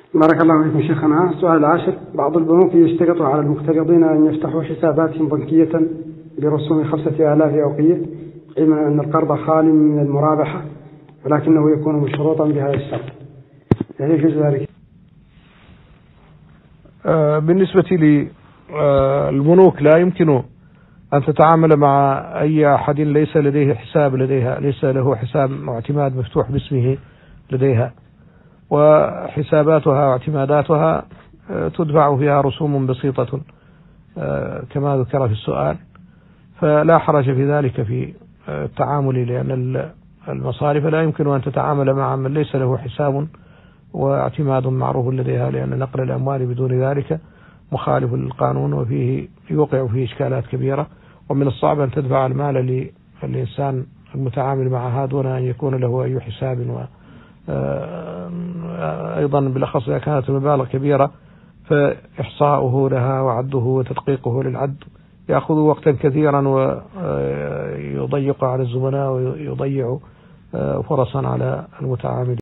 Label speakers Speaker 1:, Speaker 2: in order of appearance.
Speaker 1: بارك الله فيكم شيخنا. السؤال العاشر: بعض البنوك يشترط على المقترضين أن يفتحوا حساباتهم بنكية برسوم 5000 أوقية، علما أن القرض خال من المرابحة، ولكنه يكون مشروطا بهذا الشرط، هل يجوز ذلك؟
Speaker 2: بالنسبة للبنوك لا يمكن أن تتعامل مع أي أحد ليس لديه حساب لديها، ليس له حساب واعتماد مفتوح باسمه لديها، وحساباتها واعتماداتها تدفع فيها رسوم بسيطة كما ذكر في السؤال، فلا حرج في ذلك في التعامل، لأن المصارف لا يمكن أن تتعامل مع من ليس له حساب واعتماد معروف لديها، لأن نقل الأموال بدون ذلك مخالف للقانون وفيه يوقع فيه إشكالات كبيرة، ومن الصعب أن تدفع المال للإنسان المتعامل معها دون أن يكون له أي حساب، أيضا بالأخص إذا كانت المبالغ كبيرة فإحصاؤه لها وعده وتدقيقه للعد يأخذ وقتا كثيرا ويضيق على الزملاء ويضيع فرصا على المتعاملين.